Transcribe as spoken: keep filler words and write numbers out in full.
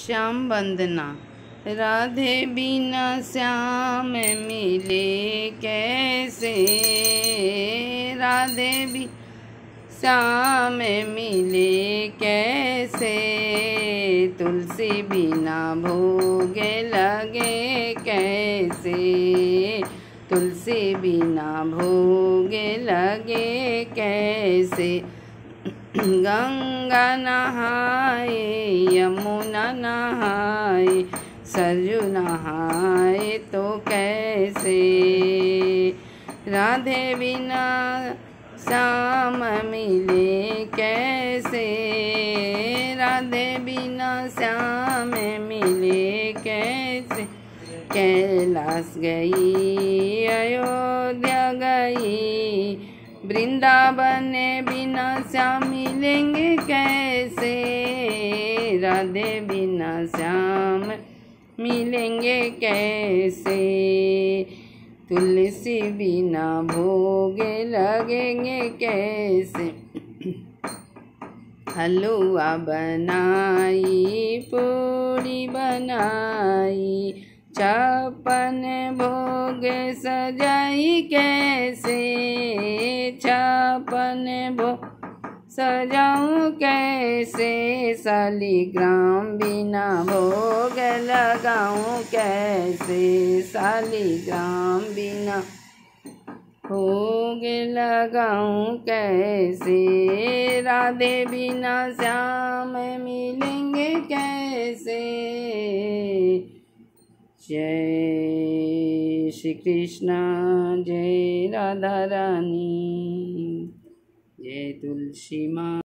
श्याम वंदना। राधे बिना श्याम मिले कैसे, राधे भी श्याम मिले कैसे, तुलसी बिना भोग लगे कैसे, तुलसी बिना भोग लगे कैसे। गंगा नहाए यमुना नहाए सरयू नहाए तो कैसे, राधे बिना श्याम मिले कैसे, राधे बिना श्याम मिले कैसे। कैलाश गई अयोध्या गई वृंदावन बिना श्याम मिलेंगे कैसे, राधे बिना श्याम मिलेंगे कैसे, तुलसी बिना भोग लगेंगे कैसे। हलवा बनाई पूरी बनाई छप्पन भोग सजाई कैसे, छप्पन भोग सजाऊं कैसे, शालिग्राम बिना भोग लगाऊं कैसे, शालिग्राम बिना भोग लगाऊं कैसे, राधे बिना श्याम मिलेंगे कैसे। जय श्री कृष्ण, जय राधा रानी, जय तुलसी माँ।